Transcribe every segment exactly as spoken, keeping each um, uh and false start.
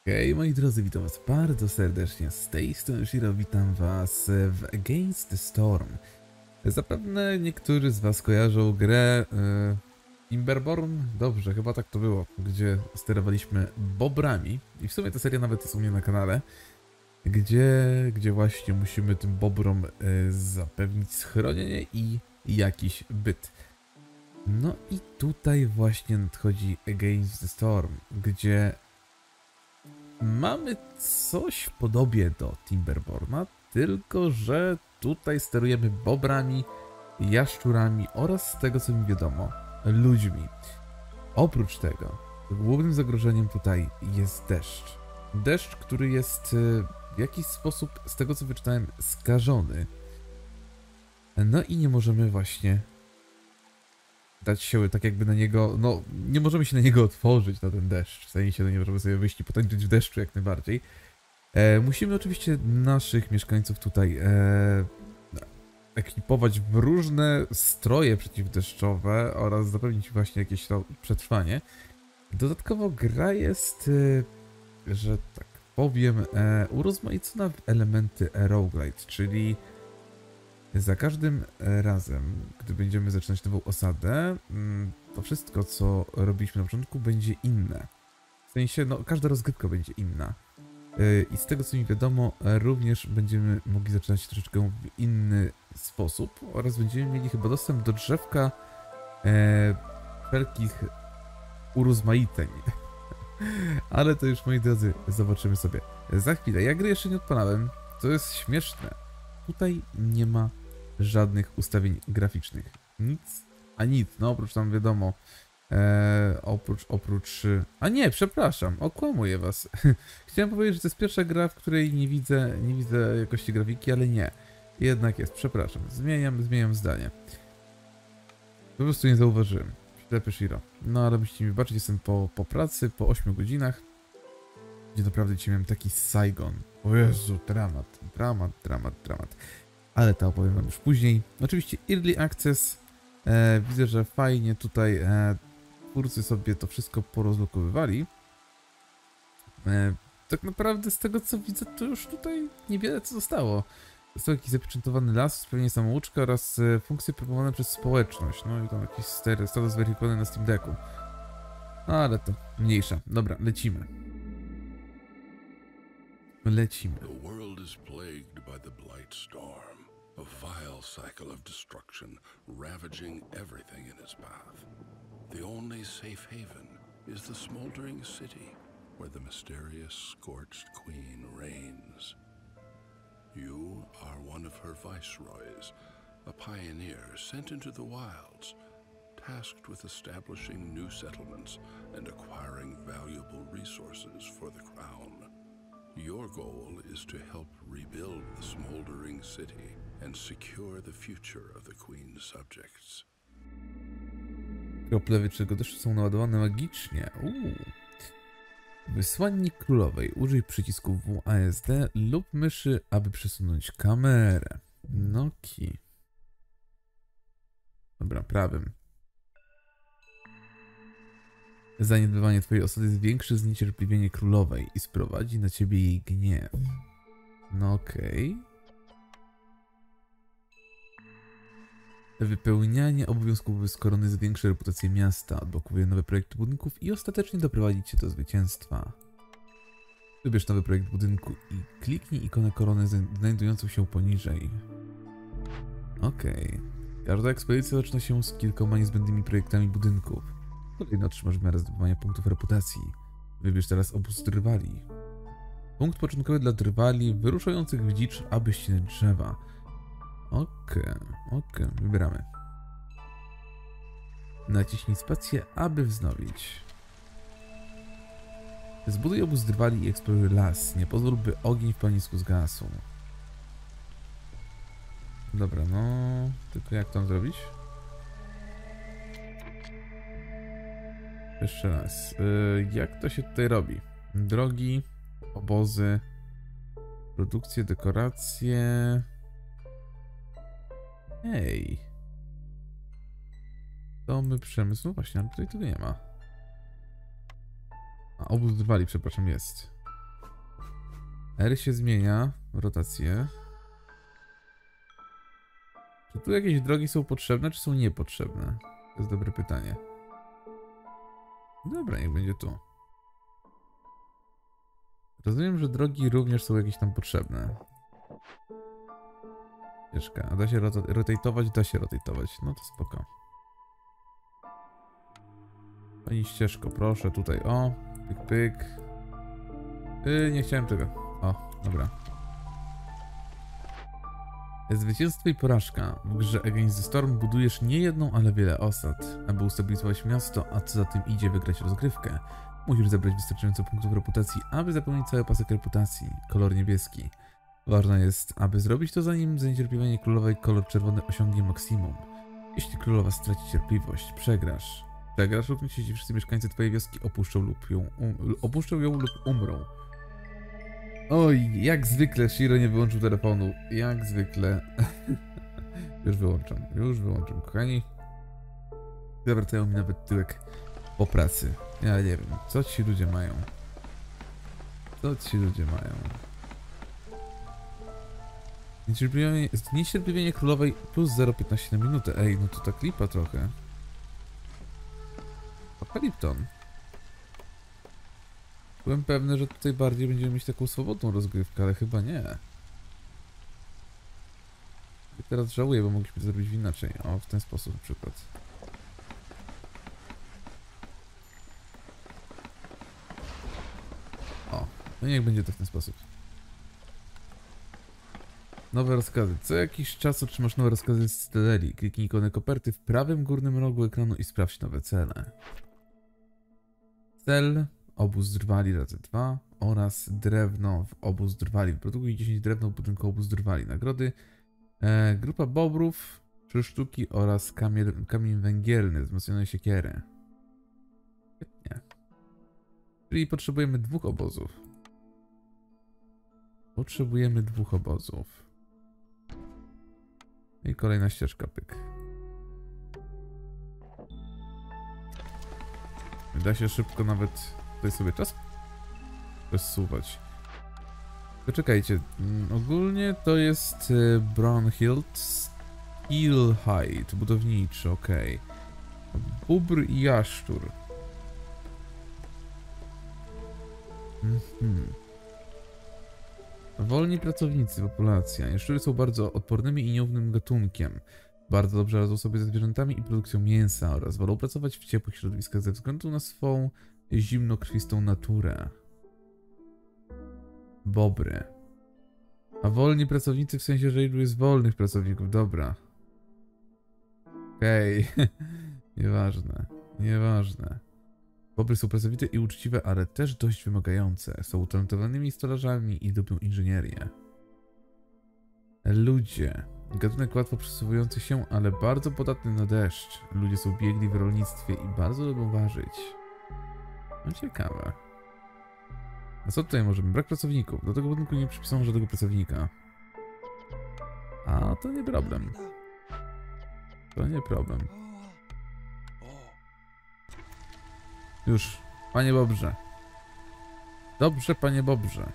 Hej moi drodzy, witam was bardzo serdecznie, z tej strony Shiro, witam was w Against the Storm. Zapewne niektórzy z was kojarzą grę yy, Timberborn, dobrze, chyba tak to było, gdzie sterowaliśmy bobrami i w sumie ta seria nawet jest u mnie na kanale, gdzie, gdzie właśnie musimy tym bobrom yy, zapewnić schronienie i jakiś byt. No i tutaj właśnie nadchodzi Against the Storm, gdzie mamy coś w podobie do Timberborna, tylko że tutaj sterujemy bobrami, jaszczurami oraz, z tego co mi wiadomo, ludźmi. Oprócz tego, głównym zagrożeniem tutaj jest deszcz. Deszcz, który jest w jakiś sposób, z tego co wyczytałem, skażony. No i nie możemy właśnie dać się tak jakby na niego, no nie możemy się na niego otworzyć, na ten deszcz, w sensie no nie możemy sobie wyjść i potańczyć w deszczu jak najbardziej. E, musimy oczywiście naszych mieszkańców tutaj e, ekwipować w różne stroje przeciwdeszczowe oraz zapewnić właśnie jakieś to przetrwanie. Dodatkowo gra jest, e, że tak powiem, e, urozmaicona w elementy roguelite, czyli za każdym razem, gdy będziemy zaczynać nową osadę, to wszystko, co robiliśmy na początku, będzie inne. W sensie, no, każda rozgrywka będzie inna. I z tego, co mi wiadomo, również będziemy mogli zaczynać troszeczkę w inny sposób oraz będziemy mieli chyba dostęp do drzewka e, wszelkich urozmaiceń. Ale to już, moi drodzy, zobaczymy sobie za chwilę. Ja gry jeszcze nie odpalałem, to jest śmieszne. Tutaj nie ma żadnych ustawień graficznych. Nic, a nic, no oprócz tam wiadomo, e, oprócz, oprócz... A nie, przepraszam, okłamuję was. Chciałem powiedzieć, że to jest pierwsza gra, w której nie widzę, nie widzę jakości grafiki, ale nie. Jednak jest, przepraszam, zmieniam, zmieniam zdanie. Po prostu nie zauważyłem. Ślepy Shiro. No ale musicie mi wybaczyć, jestem po, po pracy, po ośmiu godzinach, gdzie naprawdę dzisiaj miałem taki Saigon. O Jezu, dramat, dramat, dramat, dramat. Ale to opowiem wam już później. Oczywiście Early Access. E, widzę, że fajnie tutaj e, twórcy sobie to wszystko porozlokowywali. E, tak naprawdę z tego co widzę, to już tutaj niewiele co zostało. Jest to jakiś zapieczętowany las, spełnienie samouczka oraz e, funkcje proponowane przez społeczność. No i tam jakiś status zweryfikowany na Steam Decku. No ale to mniejsza. Dobra, lecimy. Lecimy. The world is plagued by the Blight Storm, a vile cycle of destruction ravaging everything in its path. The only safe haven is the smoldering city, where the mysterious scorched queen reigns. You are one of her viceroys, a pioneer sent into the wilds, tasked with establishing new settlements and acquiring valuable resources for the crown. Your goal is to help rebuild the smoldering city and secure the future of the Queen's subjects. Krople wietrznego deszczu są naładowane magicznie. Uuu. Wysłannik królowej. Użyj przycisku W A S D lub myszy, aby przesunąć kamerę. Noki. Dobra, prawym. Zaniedbywanie twojej osady zwiększy zniecierpliwienie królowej i sprowadzi na ciebie jej gniew. No okej. Okay. Wypełnianie obowiązków wobec korony zwiększy reputację miasta, odblokuje nowe projekty budynków i ostatecznie doprowadzi cię do zwycięstwa. Wybierz nowy projekt budynku i kliknij ikonę korony znajdującą się poniżej. Okej. Okay. Każda ekspedycja zaczyna się z kilkoma niezbędnymi projektami budynków. Kolejno otrzymasz w miarę zdobywania punktów reputacji. Wybierz teraz obóz drwali. Punkt początkowy dla drwali wyruszających w dzicz, aby ścinać drzewa. Okej, okay, okej, okay, wybieramy. Naciśnij spację, aby wznowić. Zbuduj obóz drwali i eksploruj las. Nie pozwól, by ogień w palisku zgasł. Dobra, no... Tylko jak to zrobić? Jeszcze raz. Yy, jak to się tutaj robi? Drogi, obozy, produkcje, dekoracje. Hej. Domy, przemysł. No właśnie, ale tutaj tego nie ma. A obóz drwali, przepraszam, jest. R się zmienia w rotację. Czy tu jakieś drogi są potrzebne, czy są niepotrzebne? To jest dobre pytanie. Dobra, niech będzie tu. Rozumiem, że drogi również są jakieś tam potrzebne. Ścieżka, a da się rotatować? Da się rotatować. No to spoko. Pani ścieżko, proszę tutaj, o. Pyk, pyk. Yy, nie chciałem tego. O, dobra. Zwycięstwo i porażka. W grze Against the Storm budujesz nie jedną, ale wiele osad. Aby ustabilizować miasto, a co za tym idzie, wygrać rozgrywkę, musisz zebrać wystarczająco punktów reputacji, aby zapełnić cały pasek reputacji. Kolor niebieski. Ważne jest, aby zrobić to, zanim zniecierpliwienie królowej kolor czerwony osiągnie maksimum. Jeśli królowa straci cierpliwość, przegrasz. Przegrasz również, jeśli wszyscy mieszkańcy twojej wioski opuszczą lub ją, um, opuszczą ją lub umrą. Oj, jak zwykle Shiro nie wyłączył telefonu. Jak zwykle. Już wyłączam, już wyłączam, kochani. Zawracają mi nawet tyłek po pracy. Ja nie wiem, co ci ludzie mają. Co ci ludzie mają. Niecierpliwienie, niecierpliwienie królowej plus zero przecinek piętnaście na minutę. Ej, no to tak lipa trochę. Apokalipton. Byłem pewny, że tutaj bardziej będziemy mieć taką swobodną rozgrywkę, ale chyba nie. I teraz żałuję, bo mogliśmy to zrobić inaczej. O, w ten sposób na przykład. O, no niech będzie to w ten sposób. Nowe rozkazy. Co jakiś czas otrzymasz nowe rozkazy z Cytadeli. Kliknij ikonę koperty w prawym górnym rogu ekranu i sprawdź nowe cele. Cel, obóz drwali razy dwa oraz drewno w obóz drwali. Wyprodukuj dziesięć drewno w budynku obóz drwali. Nagrody. E, grupa bobrów, trzy sztuki oraz kamień, kamień węgielny, wzmocnione siekiery. Świetnie. Czyli potrzebujemy dwóch obozów. Potrzebujemy dwóch obozów. I kolejna ścieżka, pyk. Da się szybko nawet tutaj sobie czas przesuwać. Poczekajcie, ogólnie to jest Brownhild Steelhide, budowniczy, ok. Bóbr i jaszczur. Mhm. Wolni pracownicy, populacja. Jaszczury są bardzo odpornymi i nieufnym gatunkiem. Bardzo dobrze radzą sobie ze zwierzętami i produkcją mięsa oraz wolą pracować w ciepłych środowiskach ze względu na swą zimnokrwistą naturę. Bobry. A wolni pracownicy w sensie, że ilu jest wolnych pracowników, dobra. Okej. Okay. Nieważne. Nieważne. Bobry są pracowite i uczciwe, ale też dość wymagające. Są utalentowanymi stolarzami i lubią inżynierię. Ludzie. Gatunek łatwo przesuwający się, ale bardzo podatny na deszcz. Ludzie są biegli w rolnictwie i bardzo lubią ważyć. No ciekawe. A co tutaj możemy? Brak pracowników. Do tego budynku nie przypisano żadnego pracownika. A to nie problem. To nie problem. Już, panie Bobrze. Dobrze, panie Bobrze.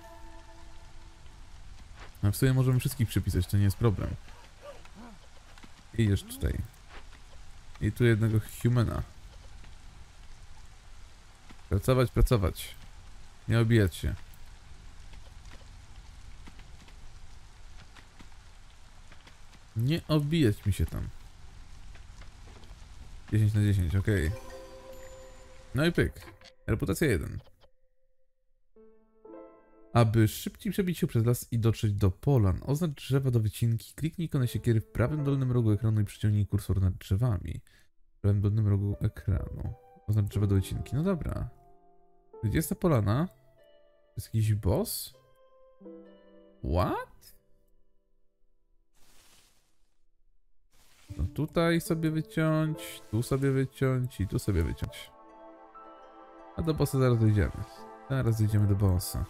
A w sumie możemy wszystkich przypisać, to nie jest problem. I jeszcze tutaj. I tu jednego humana. Pracować, pracować. Nie obijać się. Nie obijać mi się tam. dziesięć na dziesięć, okej. Okay. No i pyk. Reputacja jeden. Aby szybciej przebić się przez las i dotrzeć do polan, oznacz drzewa do wycinki, kliknij ikonę siekiery w prawym dolnym rogu ekranu i przyciągnij kursor nad drzewami. W prawym dolnym rogu ekranu. Oznacz drzewa do wycinki. No dobra. Gdzie jest ta polana? To jest jakiś boss? What? No tutaj sobie wyciąć, tu sobie wyciąć i tu sobie wyciąć. A do bossa zaraz dojdziemy. Zaraz dojdziemy do bossa.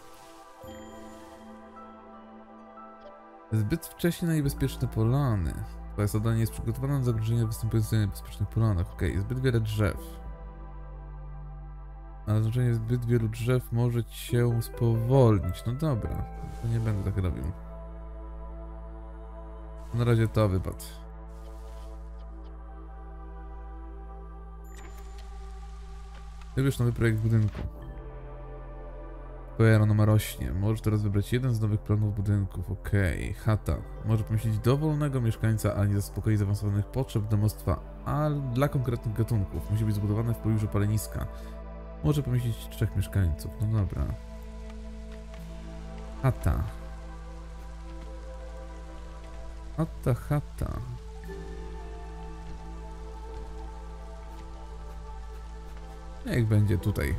Zbyt wcześnie na niebezpieczne polany. Twoje zadanie jest przygotowane na zagrożenia występujące na niebezpiecznych polanach. Okej, okay, zbyt wiele drzew. A naznaczenie zbyt wielu drzew może ci się spowolnić. No dobra, to nie będę tak robił. Na razie to wypadł. Wybierz nowy projekt budynku. Twoja renoma rośnie. Możesz teraz wybrać jeden z nowych planów budynków. Okej, okay. Chata. Może pomieścić dowolnego mieszkańca, ale nie zaspokoi zaawansowanych potrzeb domostwa, a dla konkretnych gatunków. Musi być zbudowane w pobliżu paleniska. Może pomieścić trzech mieszkańców. No dobra. Chata. Chata, chata. Niech będzie tutaj.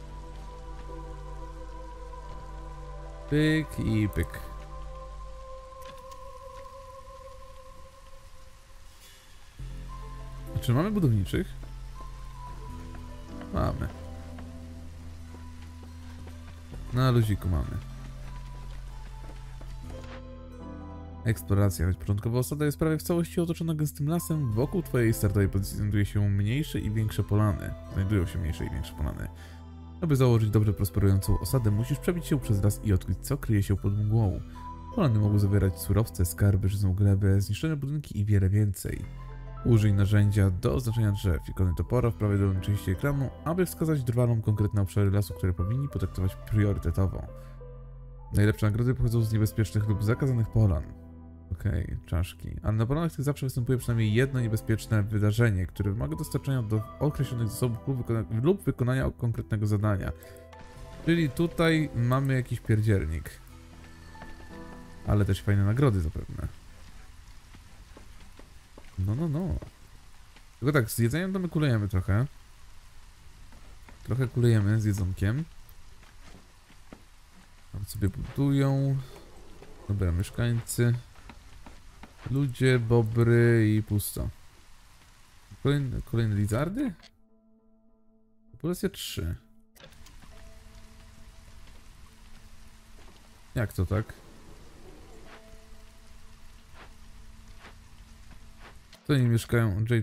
Pyk i pyk. Czy mamy budowniczych? Mamy. Na luziku mamy. Eksploracja. Choć początkowa osada jest prawie w całości otoczona gęstym lasem, wokół twojej startowej pozycji znajduje się mniejsze i większe polany. Znajdują się mniejsze i większe polany. Aby założyć dobrze prosperującą osadę, musisz przebić się przez las i odkryć, co kryje się pod mgłą. Polany mogą zawierać surowce, skarby, żyzną glebę, zniszczone budynki i wiele więcej. Użyj narzędzia do oznaczenia drzew, ikony topora w prawej dolnej części ekranu, aby wskazać drwalom konkretne obszary lasu, które powinni potraktować priorytetowo. Najlepsze nagrody pochodzą z niebezpiecznych lub zakazanych polan. Okej, okay, czaszki. Ale na polanach tych zawsze występuje przynajmniej jedno niebezpieczne wydarzenie, które wymaga dostarczenia do określonych zasobów lub, wykona lub wykonania konkretnego zadania. Czyli tutaj mamy jakiś pierdziernik. Ale też fajne nagrody zapewne. No, no, no. Tylko tak, z jedzeniem to my kulejemy trochę. Trochę kulejemy z jedzonkiem. Tam sobie budują. Dobra, mieszkańcy. Ludzie, bobry i pusto. Kolejne, kolejne lizardy? Populacja trzy. Jak to tak? To nie mieszkają Jade.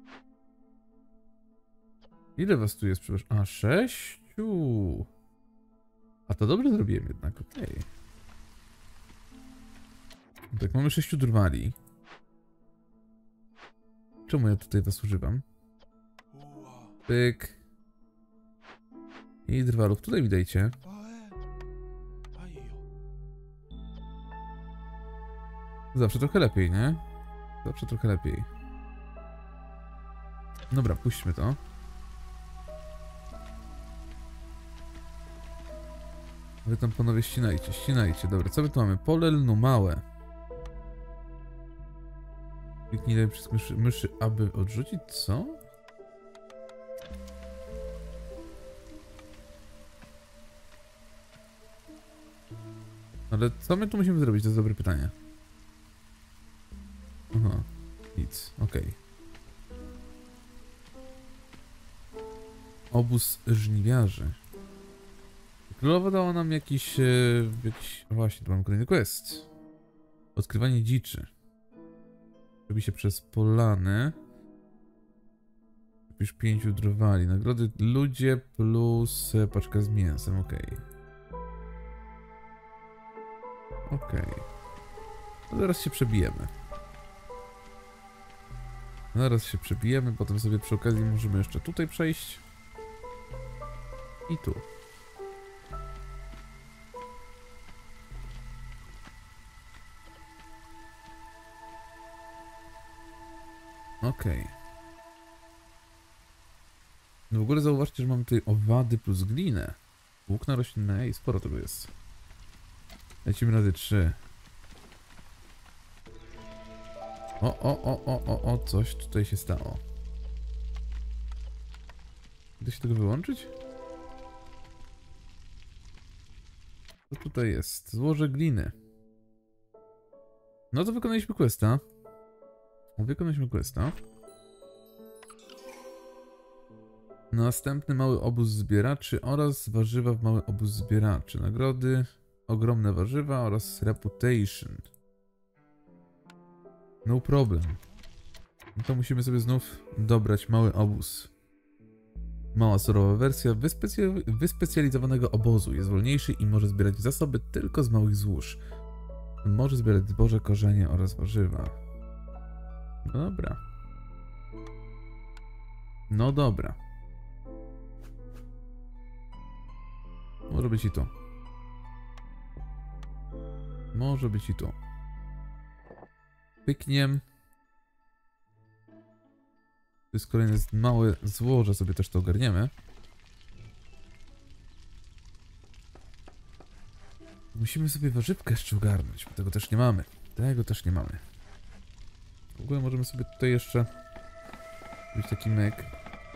Ile was tu jest? Przepraszam. A, sześciu. A to dobrze zrobiłem jednak, okej. Okay. Tak, mamy sześciu drwali. Czemu ja tutaj was używam? Pyk. I drwalów. Tutaj mi dajcie. Zawsze trochę lepiej, nie? Zawsze trochę lepiej. Dobra, puśćmy to. Wy tam panowie ścinajcie, ścinajcie. Dobra, co my tu mamy? Pole lnu małe. Kliknij dalej przez myszy, myszy, aby odrzucić, co? Ale co my tu musimy zrobić? To jest dobre pytanie. Aha, nic, okej. Okay. Obóz żniwiarzy. Królowa dała nam jakiś, e, jakiś... Właśnie, tu mamy kolejny quest. Odkrywanie dziczy. Robi się przez polany. Już pięciu drwali. Nagrody ludzie plus paczka z mięsem, okej. Okay. Okej. Okay. No zaraz się przebijemy. Zaraz się przebijemy, potem sobie przy okazji możemy jeszcze tutaj przejść. I tu. Okej. Okay. No w ogóle zauważcie, że mamy tutaj owady plus glinę. Włókna roślinne, ej, sporo tego jest. Lecimy razy trzy. O, o, o, o, o, o, coś tutaj się stało. Da się tego wyłączyć? Co tutaj jest? Złoże gliny. No to wykonaliśmy questa. Wykonaliśmy questa. Następny mały obóz zbieraczy oraz warzywa w mały obóz zbieraczy. Nagrody, ogromne warzywa oraz reputation. No problem. No to musimy sobie znów dobrać mały obóz. Mała surowa wersja wyspecy wyspecjalizowanego obozu. Jest wolniejszy i może zbierać zasoby tylko z małych złóż. Może zbierać zboże, korzenie oraz warzywa. No dobra. No dobra. Może być i to. Może być i to. Pykniem. To jest kolejne małe złoże, sobie też to ogarniemy. Musimy sobie warzywkę jeszcze ogarnąć, bo tego też nie mamy. Tego też nie mamy. W ogóle możemy sobie tutaj jeszcze zrobić taki myk.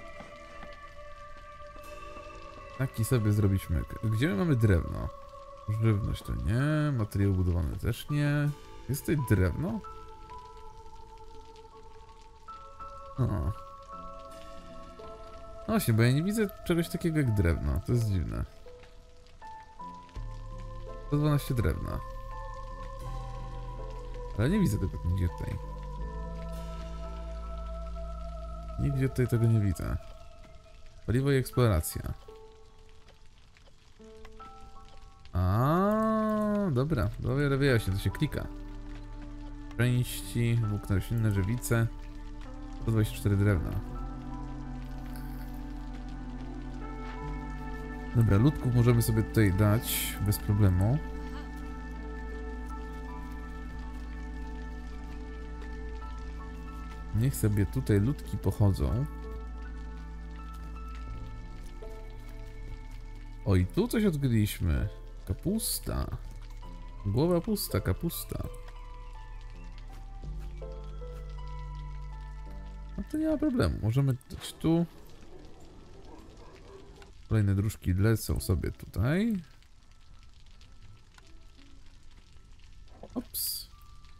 Taki sobie zrobić myk. Gdzie my mamy drewno? Żywność to nie, materiał budowany też nie. Jest tutaj drewno? O. Właśnie, bo ja nie widzę czegoś takiego jak drewno. To jest dziwne. sto dwanaście drewna. Ale nie widzę tego nigdzie tutaj. Nigdzie tutaj tego nie widzę. Paliwo i eksploracja. A, dobra, dobra, wyjaśnię, to się klika. Części, włókna roślinne, żywice. sto dwadzieścia cztery drewna. Dobra, ludków możemy sobie tutaj dać bez problemu. Niech sobie tutaj ludki pochodzą. Oj, tu coś odkryliśmy. Kapusta. Głowa pusta, kapusta. No to nie ma problemu. Możemy dać tu. Kolejne dróżki lecą sobie tutaj. Ops.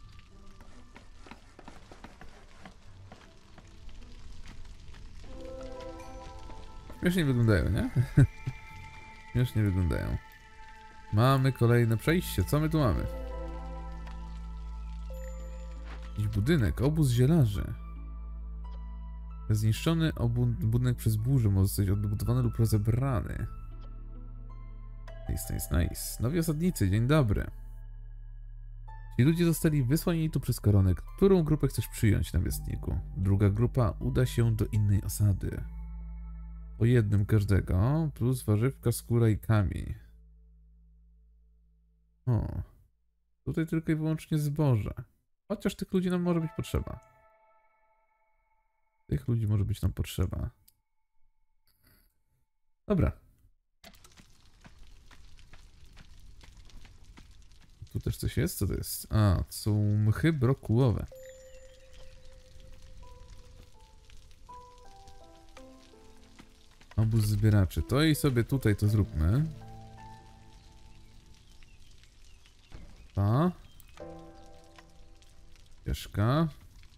Śmiesznie wyglądają, nie? Śmiesznie wyglądają. Mamy kolejne przejście. Co my tu mamy? Jakiś budynek. Obóz zielarzy. Zniszczony budynek przez burzę może zostać odbudowany lub rozebrany. Nice, nice, nice. Nowi osadnicy, dzień dobry. Ci ludzie zostali wysłani tu przez koronek. Którą grupę chcesz przyjąć, namiestniku? Druga grupa uda się do innej osady. Po jednym każdego, plus warzywka, skóra i kamień. O. Tutaj tylko i wyłącznie zboże. Chociaż tych ludzi nam może być potrzeba. Tych ludzi może być nam potrzeba. Dobra. Tu też coś jest? Co to jest? A, to są mchy brokułowe. Obóz zbieraczy. To i sobie tutaj to zróbmy. Ta. Ścieżka.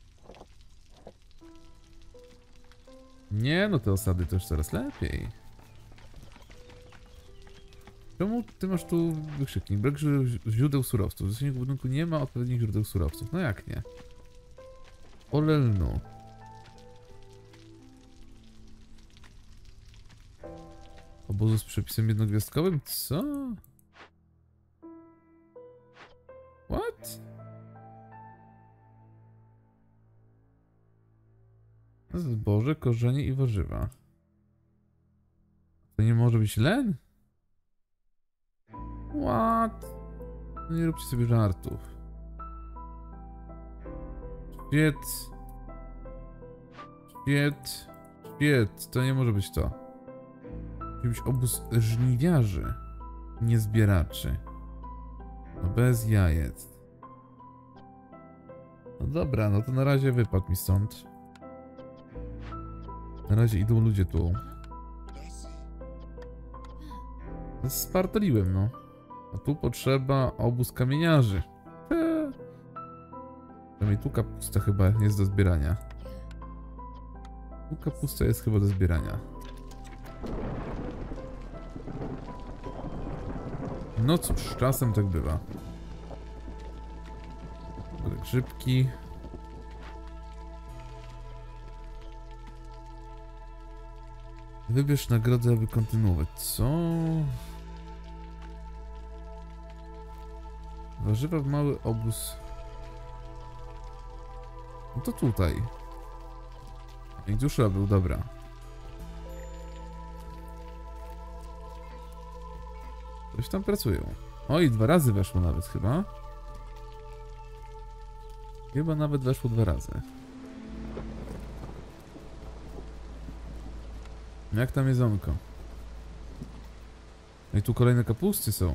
Nie, no te osady to już coraz lepiej. Czemu ty masz tu wykrzyknik? Brak źródeł surowców. W zasięgu budynku nie ma odpowiednich źródeł surowców. No jak nie? Olelno. Obozu z przepisem jednogwiazdkowym? Co? What? Zboże, korzenie i warzywa. To nie może być len? What? No nie róbcie sobie żartów. Świet. Świet. Świet. To nie może być to. Musi być obóz żniwiarzy, nie zbieraczy. No bez jajec. No dobra, no to na razie wypadł mi stąd. Na razie idą ludzie tu. Spartoliłem, no. A tu potrzeba obóz kamieniarzy. Eee. Przynajmniej tu kapusta chyba jest do zbierania. Tu kapusta jest chyba do zbierania. No cóż, czasem tak bywa. Grzybki. Wybierz nagrodę, aby kontynuować. Co? Warzywa w mały obóz. No to tutaj. I dusza był, dobra. Coś tam pracują. Oj, dwa razy weszło nawet chyba. Chyba nawet weszło dwa razy. Jak tam jedzonko? No i tu kolejne kapusty są.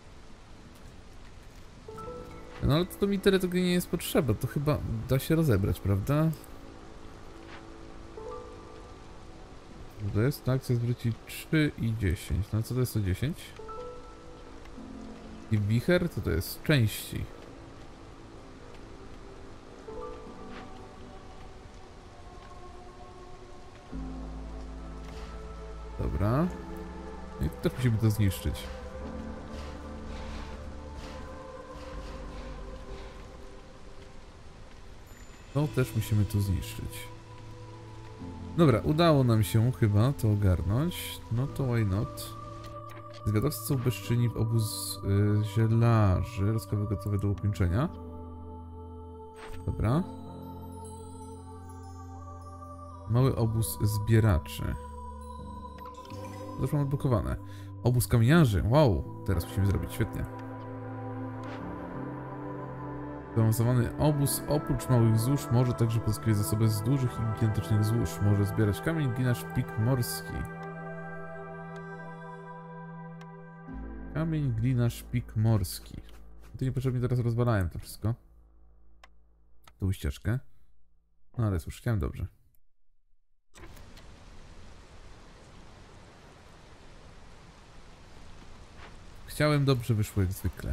No ale to mi tyle tego nie jest potrzeba. To chyba da się rozebrać, prawda? To jest, tak, chcę zwrócić trzy i dziesięć. No co to jest to dziesięć? I wicher? Co to jest? Części. Dobra. I też musimy to zniszczyć. To też musimy tu zniszczyć. Dobra, udało nam się chyba to ogarnąć. No to why not? Zwiadowcy są bezczynni w obóz y, zielarzy. Rozkawy gotowe do ukończenia. Dobra. Mały obóz zbieraczy. To już mam odblokowane. Obóz kamieniarzy. Wow, teraz musimy zrobić, świetnie. Zaawansowany obóz oprócz małych złóż może także pozyskiwać zasoby z dużych i gigantycznych złóż. Może zbierać kamień, glina, szpik morski. Kamień, glina, szpik morski. To niepotrzebnie teraz rozwalałem to wszystko. Tą ścieżkę. No ale cóż, chciałem dobrze. Chciałem dobrze, wyszło jak zwykle.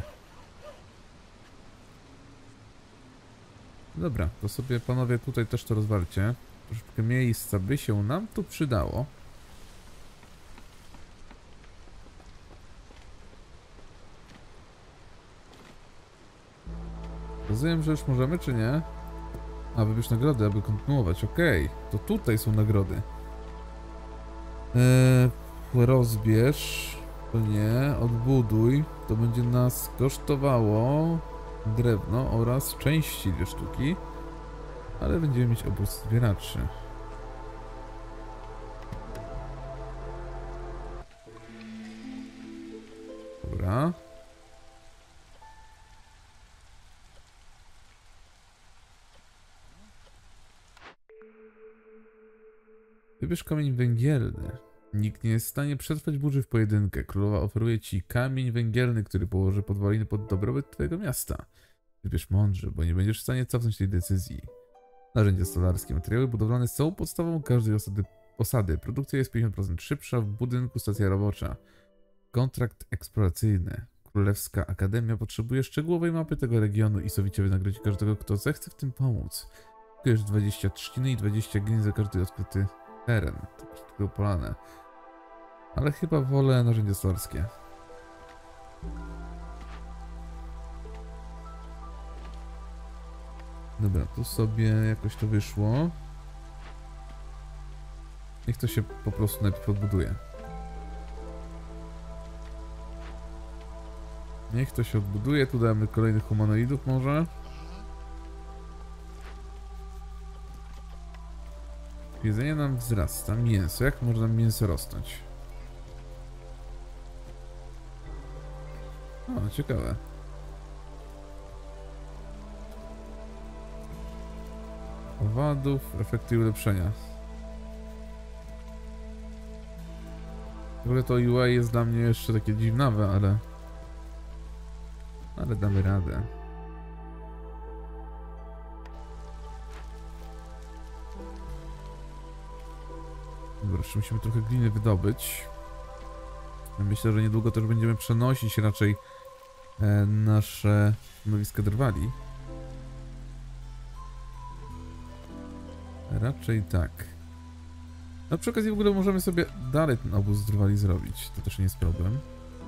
Dobra, to sobie panowie tutaj też to rozwalcie. Troszeczkę miejsca by się nam tu przydało. Rozumiem, że już możemy, czy nie? A, wybierz nagrody, aby kontynuować. Okej, okay. To tutaj są nagrody. Eee, rozbierz. To nie. Odbuduj. To będzie nas kosztowało drewno oraz części dwie sztuki. Ale będziemy mieć obóz zbieraczy. Dobra. Wybierz kamień węgielny. Nikt nie jest w stanie przetrwać burzy w pojedynkę. Królowa oferuje ci kamień węgielny, który położy podwaliny pod dobrobyt twojego miasta. Wybierz mądrze, bo nie będziesz w stanie cofnąć tej decyzji. Narzędzia stolarskie. Materiały budowlane są podstawą każdej osady. osady. Produkcja jest pięćdziesiąt procent szybsza, w budynku stacja robocza. Kontrakt eksploracyjny. Królewska Akademia potrzebuje szczegółowej mapy tego regionu i sowicie wynagrodzi każdego, kto zechce w tym pomóc. Kupujesz dwadzieścia trzciny i dwadzieścia glin za każdy odkryty teren. To tylko polane. Ale chyba wolę narzędzia stolarskie. Dobra, tu sobie jakoś to wyszło. Niech to się po prostu najpierw odbuduje. Niech to się odbuduje. Tu damy kolejnych humanoidów może. Jedzenie nam wzrasta. Mięso. Jak może nam mięso rosnąć? O, ciekawe. Owadów, efekty ulepszenia. W ogóle to U I jest dla mnie jeszcze takie dziwnawe, ale... Ale damy radę. Dobra, jeszcze musimy trochę gliny wydobyć. Myślę, że niedługo też będziemy przenosić raczej e, nasze stanowiska drwali. Raczej tak. No przy okazji w ogóle możemy sobie dalej ten obóz drwali zrobić. To też nie jest problem.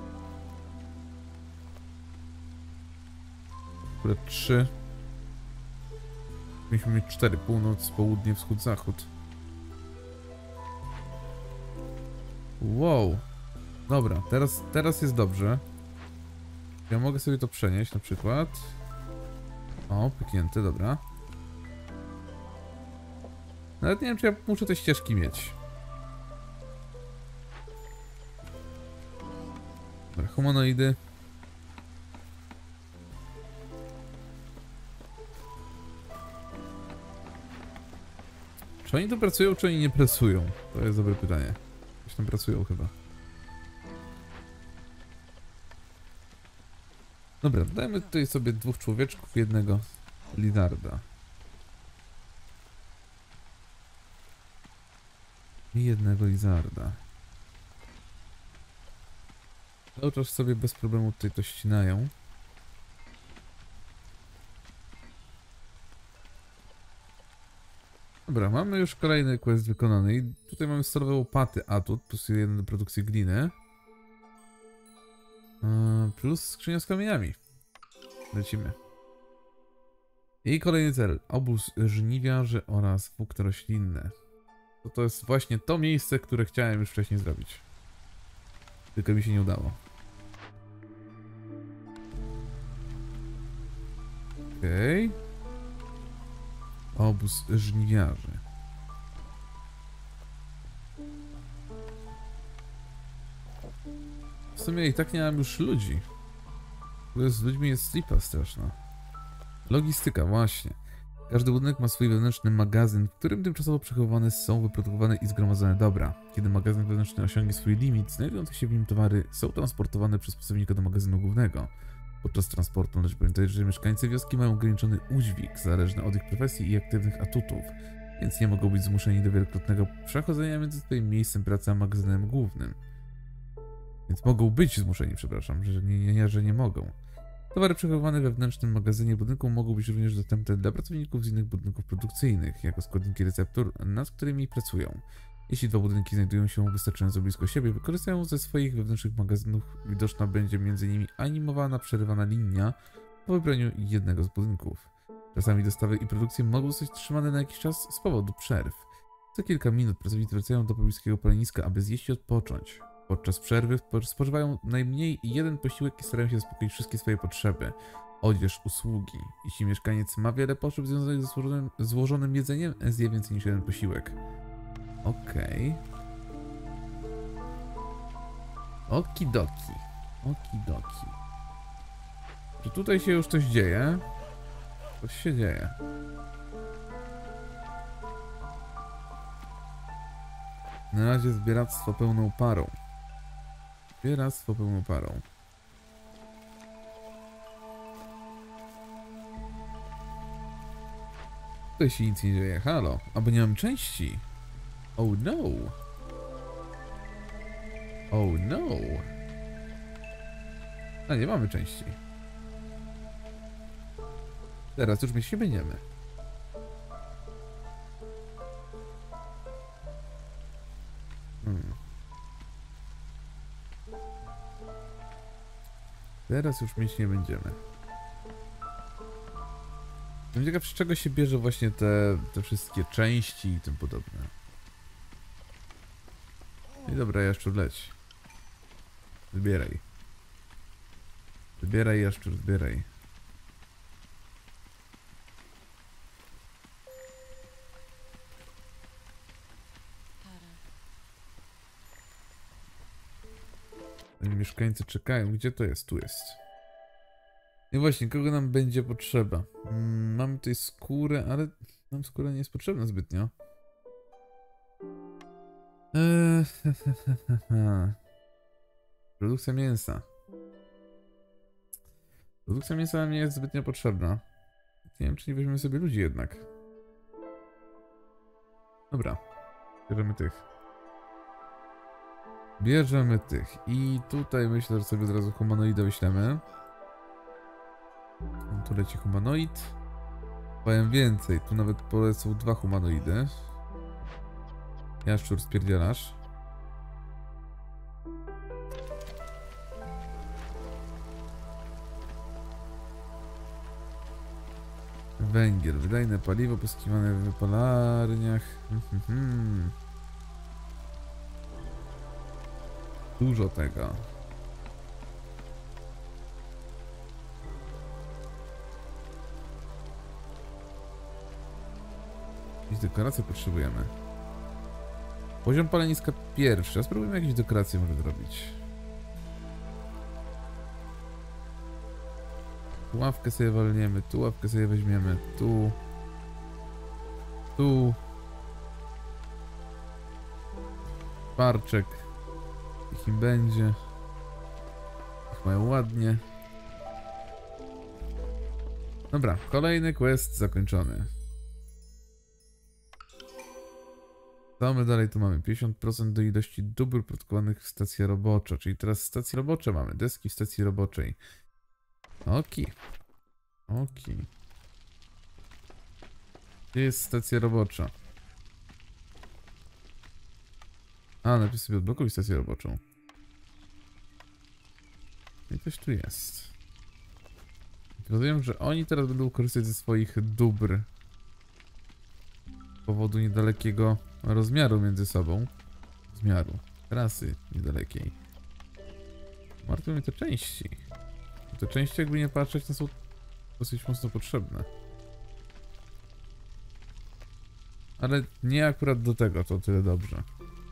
Które trzy. Mieliśmy mieć cztery. Północ, południe, wschód, zachód. Wow. Dobra, teraz, teraz jest dobrze. Ja mogę sobie to przenieść na przykład. O, pyknięty, dobra. Nawet nie wiem, czy ja muszę te ścieżki mieć. Dobra, humanoidy. Czy oni tu pracują, czy oni nie pracują? To jest dobre pytanie. Gdzieś tam pracują chyba. Dobra, dajmy tutaj sobie dwóch człowieczków, jednego Lizarda. I jednego Lizarda. Cały czas sobie bez problemu tutaj to ścinają. Dobra, mamy już kolejny quest wykonany i tutaj mamy stalowe łopaty atut, plus jeden do produkcji gliny. Yy, plus skrzynia z kamieniami. Lecimy. I kolejny cel. Obóz żniwiarzy oraz włókna roślinne. To, to jest właśnie to miejsce, które chciałem już wcześniej zrobić. Tylko mi się nie udało. Okej. Okay. Obóz żniwiarzy. W sumie i tak nie mam już ludzi. Z ludźmi jest slipa straszna. Logistyka, właśnie. Każdy budynek ma swój wewnętrzny magazyn, w którym tymczasowo przechowywane są wyprodukowane i zgromadzone dobra. Kiedy magazyn wewnętrzny osiągnie swój limit, znajdujące się w nim towary są transportowane przez pracownika do magazynu głównego. Podczas transportu należy pamiętać, że mieszkańcy wioski mają ograniczony udźwig, zależny od ich profesji i aktywnych atutów, więc nie mogą być zmuszeni do wielokrotnego przechodzenia między swoim miejscem pracy a magazynem głównym. Więc mogą być zmuszeni, przepraszam, że nie, nie, że nie mogą. Towary przechowywane we wewnętrznym magazynie budynku mogą być również dostępne dla pracowników z innych budynków produkcyjnych, jako składniki receptur, nad którymi pracują. Jeśli dwa budynki znajdują się wystarczająco blisko siebie, wykorzystają ze swoich wewnętrznych magazynów, widoczna będzie między nimi animowana, przerywana linia po wybraniu jednego z budynków. Czasami dostawy i produkcje mogą zostać trzymane na jakiś czas z powodu przerw. Co kilka minut pracownicy wracają do pobliskiego paleniska, aby zjeść i odpocząć. Podczas przerwy spożywają najmniej jeden posiłek i starają się zaspokoić wszystkie swoje potrzeby. Odzież, usługi. Jeśli mieszkaniec ma wiele potrzeb związanych ze złożonym, złożonym jedzeniem, zje więcej niż jeden posiłek. Okej. Okay. Okidoki. Okidoki. Czy tutaj się już coś dzieje? Coś się dzieje. Na razie zbieractwo pełną parą. Zbieractwo pełną parą. Tutaj się nic nie dzieje. Halo. Albo nie mam części. Oh no. Oh no. A nie mamy części. Teraz już my się będziemy. Hmm. Teraz już mieć nie będziemy. Jestem ciekaw, z czego się bierze właśnie te, te wszystkie części i tym podobne. I dobra, jaszczur, leć. Zbieraj. Zbieraj, jaszczur, zbieraj. Mieszkańcy czekają. Gdzie to jest? Tu jest. I właśnie, kogo nam będzie potrzeba? Hmm, mamy tutaj skórę, ale nam skóra nie jest potrzebna zbytnio. Eee, Produkcja mięsa. Produkcja mięsa nam nie jest zbytnio potrzebna. Nie wiem, czy nie weźmiemy sobie ludzi jednak. Dobra. Bierzemy tych. Bierzemy tych. I tutaj myślę, że sobie od razu humanoida wyślemy. Tu leci humanoid. Powiem więcej. Tu nawet polecą dwa humanoidy. Jaszczur, spierdzielasz. Węgiel. Wydajne paliwo poskiwane w wypalarniach. Dużo tego. Jakieś dekoracje potrzebujemy. Poziom paleniska pierwszy. A spróbujmy jakieś dekoracje może zrobić. Tu ławkę sobie walniemy, tu ławkę sobie weźmiemy, tu. Tu. Parczek. Niech im będzie. Niech mają ładnie. Dobra, kolejny quest zakończony. Co my dalej tu mamy? pięćdziesiąt procent do ilości dóbr produkowanych w stacji robocza. Czyli teraz stacje robocze mamy. Deski w stacji roboczej. Oki. Oki. Gdzie jest stacja robocza? A, najpierw sobie odblokuj stację roboczą. I coś tu jest. Rozumiem, że oni teraz będą korzystać ze swoich dóbr. Z powodu niedalekiego rozmiaru między sobą. Rozmiaru. Trasy niedalekiej. Martwią mnie te części. Te części, jakby nie patrzeć, to są dosyć mocno potrzebne. Ale nie akurat do tego, to tyle dobrze.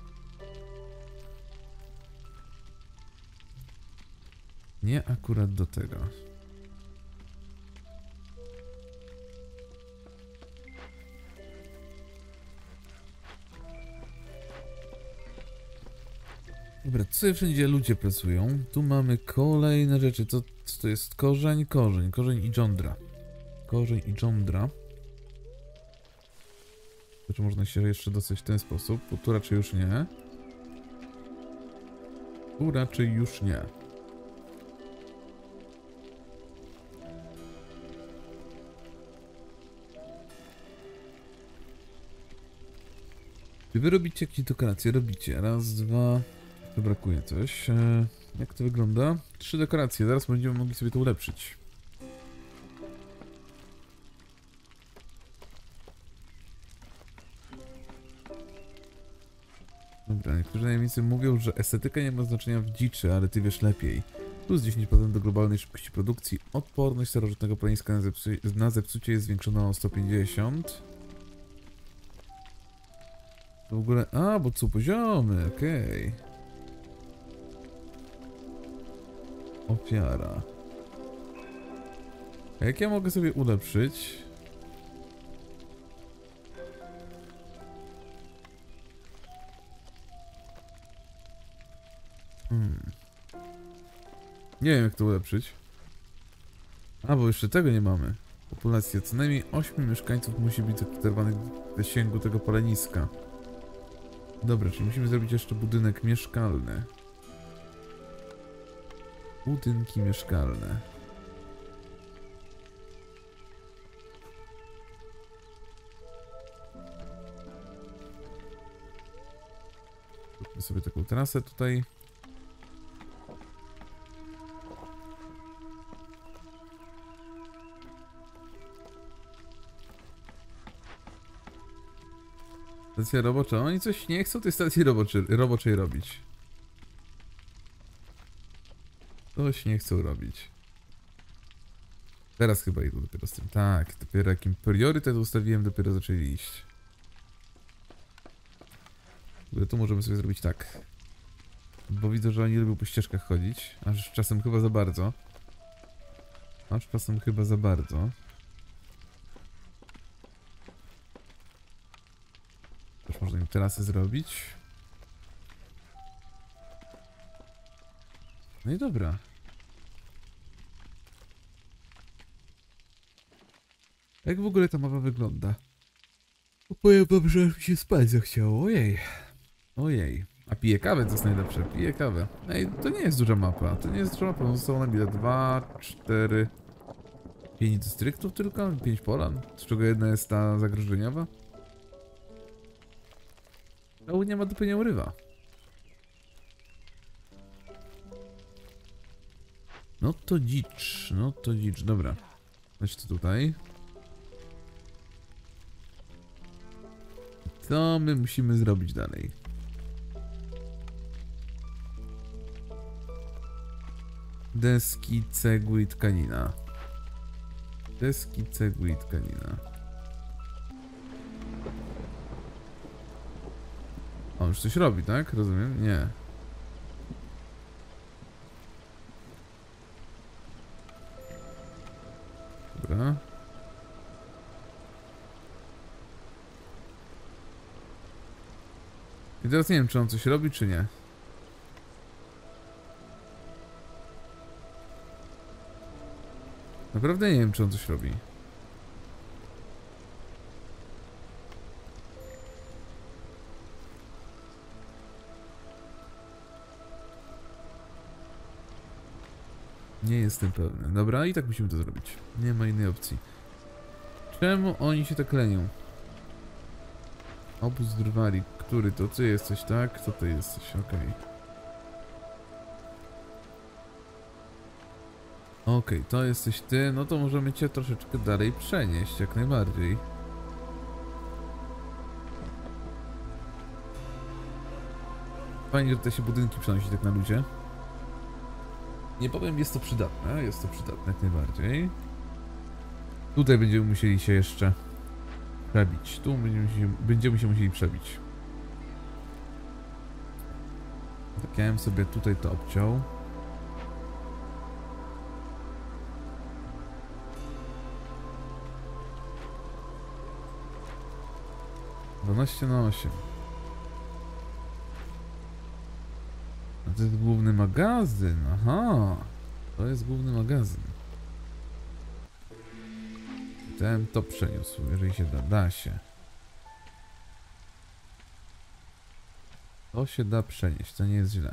Nie akurat do tego. Dobra, tutaj wszędzie ludzie pracują. Tu mamy kolejne rzeczy. Co, co to jest? Korzeń, korzeń, korzeń i żądra. Korzeń i żądra. To czy można się jeszcze dostać w ten sposób? Bo tu raczej już nie. Tu raczej już nie. Czy wy robicie jakieś dekoracje? Robicie. Raz, dwa... Tu brakuje coś. Eee, jak to wygląda? Trzy dekoracje. Zaraz będziemy mogli sobie to ulepszyć. Dobra, niektórzy najemnicy mówią, że estetyka nie ma znaczenia w dziczy, ale ty wiesz lepiej. Plus dziesięć procent do globalnej szybkości produkcji. Odporność starożytnego paleniska na, zepsu na zepsucie jest zwiększona o sto pięćdziesiąt. W ogóle... A, bo co poziomy, okej. Okay. Ofiara. A jak ja mogę sobie ulepszyć? Hmm. Nie wiem jak to ulepszyć. A, bo jeszcze tego nie mamy. Populacja. Co najmniej ośmiu mieszkańców musi być zakwaterowanych w zasięgu tego paleniska. Dobra, czyli musimy zrobić jeszcze budynek mieszkalny. Budynki mieszkalne. Zróbmy sobie taką trasę tutaj. Stacja robocza. Oni coś nie chcą tej stacji roboczej, roboczej robić. Coś nie chcą robić. Teraz chyba idą dopiero z tym. Tak, dopiero jakim priorytet ustawiłem, dopiero zaczęli iść. Tu możemy sobie zrobić tak. Bo widzę, że oni lubią po ścieżkach chodzić. Aż czasem chyba za bardzo. Aż czasem chyba za bardzo. Też można im terasy zrobić. No i dobra. Jak w ogóle ta mapa wygląda? Powiem wam, że mi się spać zachciało. Ojej. Ojej. A piję kawę, to jest najlepsze. Piję kawę. Ej, to nie jest duża mapa. To nie jest duża mapa. Zostało nam ile? Dwa, cztery... Pięć dystryktów tylko? Pięć polan? Z czego jedna jest ta zagrożeniowa? No nie ma dupy nie urywa. No to dzicz. No to dzicz. Dobra. Chodźcie tutaj. Co my musimy zrobić dalej? Deski, cegły i tkanina. Deski, cegły i tkanina. On już coś robi, tak? Rozumiem? Nie. Dobra. I teraz nie wiem, czy on coś robi, czy nie. Naprawdę nie wiem, czy on coś robi. Nie jestem pewny. Dobra, i tak musimy to zrobić. Nie ma innej opcji. Czemu oni się tak lenią? Obóz drwali. Który to? Ty jesteś, tak? Co ty jesteś? Okej. Okay. Okej, okay, to jesteś ty. No to możemy cię troszeczkę dalej przenieść, jak najbardziej. Fajnie, że te się budynki przenosi tak na ludzie. Nie powiem, jest to przydatne. Jest to przydatne jak najbardziej. Tutaj będziemy musieli się jeszcze przebić. Tu będziemy się, będziemy się musieli przebić. Tak, ja bym sobie tutaj to obciął. dwanaście na osiem. A to jest główny magazyn. Aha. To jest główny magazyn. Ten to przeniósł, jeżeli się da. Da się. To się da przenieść, to nie jest źle.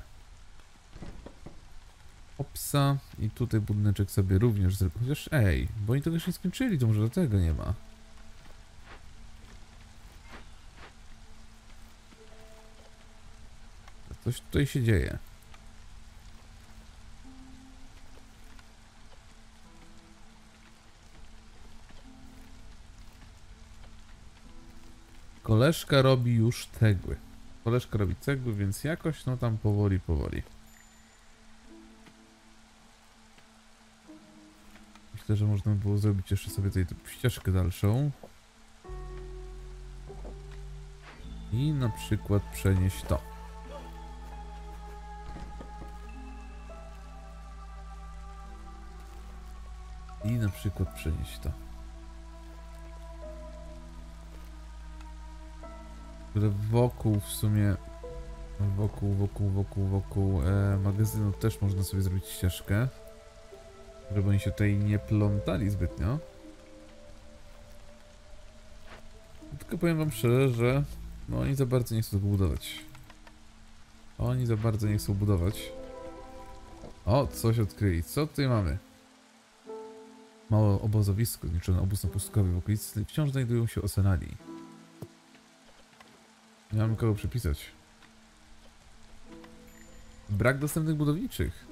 Opsa. I tutaj budyneczek sobie również zrobił. Chociaż ej, bo oni tego jeszcze nie skończyli, to może dlatego nie ma. Coś tutaj się dzieje. Koleżka robi już cegły. Koleżka robi cegły, więc jakoś no tam powoli, powoli. Myślę, że można by było zrobić jeszcze sobie tutaj ścieżkę dalszą. I na przykład przenieść to. I na przykład przenieść to. Które wokół w sumie... Wokół, wokół, wokół, wokół e, magazynu też można sobie zrobić ścieżkę. Żeby oni się tutaj nie plątali zbytnio. Tylko powiem wam szczerze, że... No oni za bardzo nie chcą tego budować. Oni za bardzo nie chcą budować. O, coś odkryli. Co tutaj mamy? Małe obozowisko, zniszczony obóz napustkowy w okolicy wciąż znajdują się Osenali. Nie mamy kogo przypisać. Brak dostępnych budowniczych.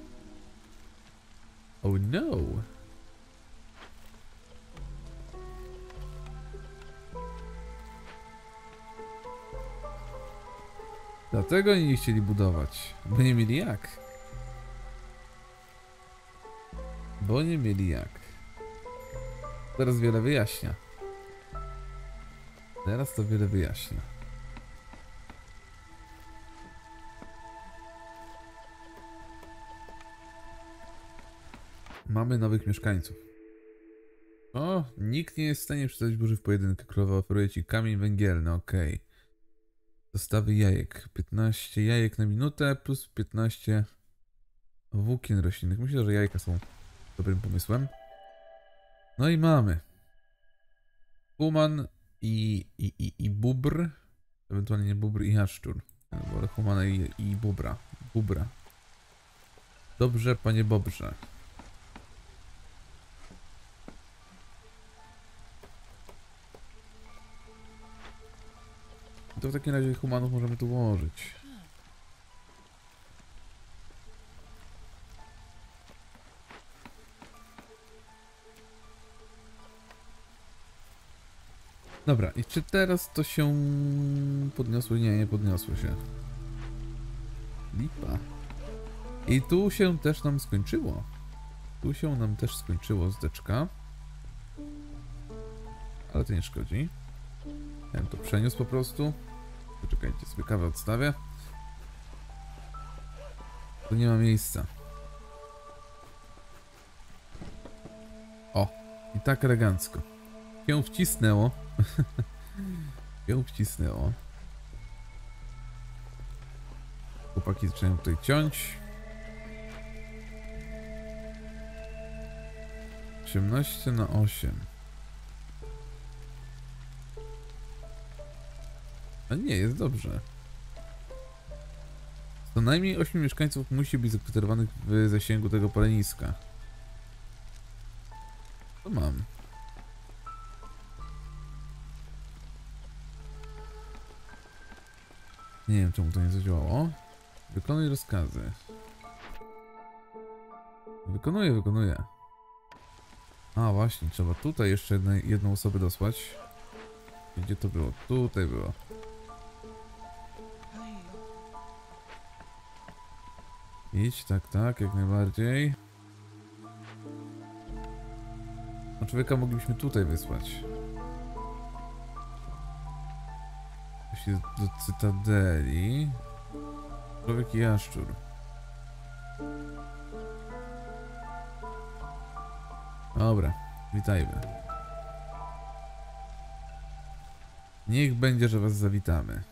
Oh no! Dlatego oni nie chcieli budować. Bo nie mieli jak. Bo nie mieli jak. Teraz wiele wyjaśnia. Teraz to wiele wyjaśnia. Mamy nowych mieszkańców. O, nikt nie jest w stanie przeczytać burzy w pojedynkę. Królowa oferuje ci kamień węgielny, okej. Okay. Dostawy jajek. piętnaście jajek na minutę plus piętnaście włókien roślinnych. Myślę, że jajka są dobrym pomysłem. No i mamy. Human i, i, i, i bubr. Ewentualnie bubr i jaszczur. Ale humana i, i bubra. Bubra. Dobrze, panie bobrze. To w takim razie humanów możemy tu włożyć. Dobra, i czy teraz to się podniosło? Nie, nie podniosło się. Lipa. I tu się też nam skończyło. Tu się nam też skończyło zdeczka. Ale to nie szkodzi. Ja bym to przeniósł po prostu. Poczekajcie, sobie kawę odstawię. Tu nie ma miejsca. O, i tak elegancko. Się wcisnęło. Się wcisnęło. Chłopaki zaczynają tutaj ciąć. osiemnaście na osiem. A nie, jest dobrze. Co najmniej ośmiu mieszkańców musi być zakwaterowanych w zasięgu tego paleniska. To mam. Nie wiem, czemu to nie zadziałało. Wykonuj rozkazy. Wykonuję, wykonuję. A właśnie, trzeba tutaj jeszcze jedne, jedną osobę dosłać. Gdzie to było? Tutaj było. Idź, tak, tak, jak najbardziej. No człowieka moglibyśmy tutaj wysłać. Jeśli do Cytadeli. Człowiek i jaszczur. Dobra, witajmy. Niech będzie, że was zawitamy.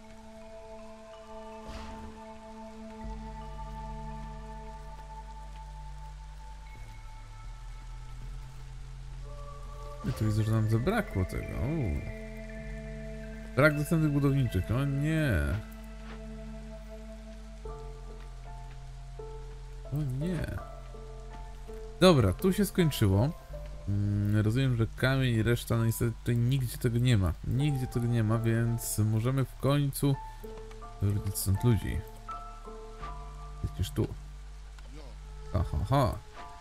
I tu widzę, że nam zabrakło tego. Uuu. Brak dostępnych budowniczych. O nie. O nie. Dobra, tu się skończyło. Hmm, rozumiem, że kamień i reszta, no niestety tutaj nigdzie tego nie ma. Nigdzie tego nie ma, więc możemy w końcu wyrzucić stąd ludzi. Lecisz tu. Ha, ha, ha.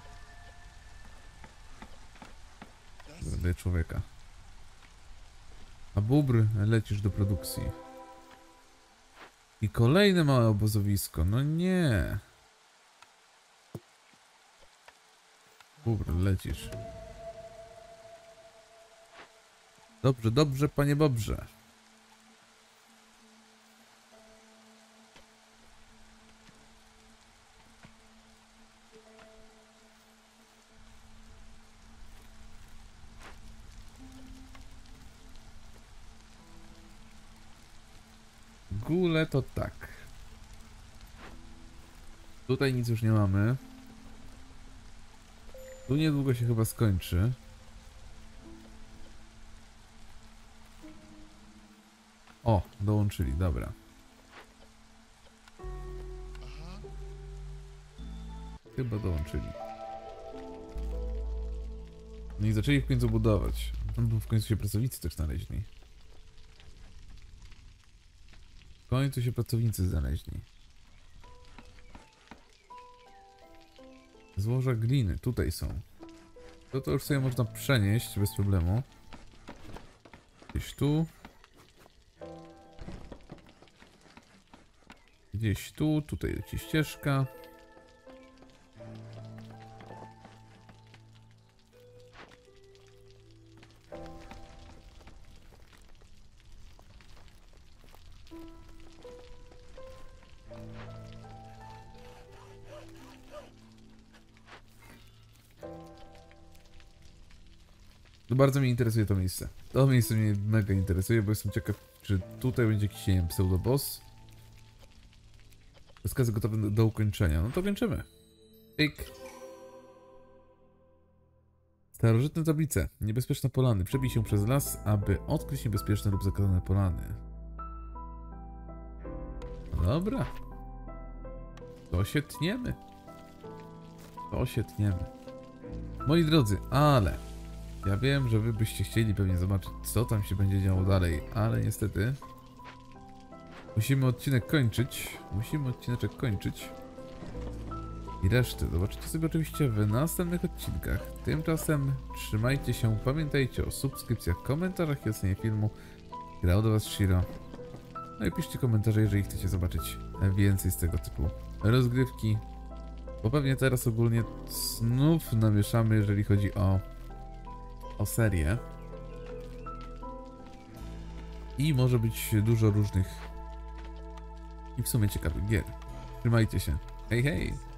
Zabiję człowieka. A bóbr, lecisz do produkcji. I kolejne małe obozowisko. No nie. Bóbr, lecisz. Dobrze, dobrze, panie bobrze. Góle to tak. Tutaj nic już nie mamy. Tu niedługo się chyba skończy. O, dołączyli, dobra. Chyba dołączyli. No i zaczęli w końcu budować. Tam w końcu się pracownicy też znaleźli. W końcu się pracownicy znaleźli. Złoża gliny, tutaj są. To to już sobie można przenieść bez problemu. Gdzieś tu. Gdzieś tu, tutaj leci ścieżka. Bardzo mnie interesuje to miejsce. To miejsce mnie mega interesuje, bo jestem ciekaw, czy tutaj będzie jakiś, nie wiem, pseudoboss. Rozkazy gotowe do, do ukończenia. No to kończymy. Pyk. Starożytne tablice. Niebezpieczne polany. Przebij się przez las, aby odkryć niebezpieczne lub zakazane polany. No dobra. To się tniemy. To się tniemy. Moi drodzy, ale... ja wiem, że wy byście chcieli pewnie zobaczyć, co tam się będzie działo dalej, ale niestety musimy odcinek kończyć. Musimy odcineczek kończyć. I resztę zobaczycie sobie oczywiście w następnych odcinkach. Tymczasem trzymajcie się, pamiętajcie o subskrypcjach, komentarzach i ocenie filmu. Grał do was Shiro. No i piszcie komentarze, jeżeli chcecie zobaczyć więcej z tego typu rozgrywki. Bo pewnie teraz ogólnie znów namieszamy, jeżeli chodzi o, o serię. I może być dużo różnych i w sumie ciekawych gier. Trzymajcie się. Hej, hej!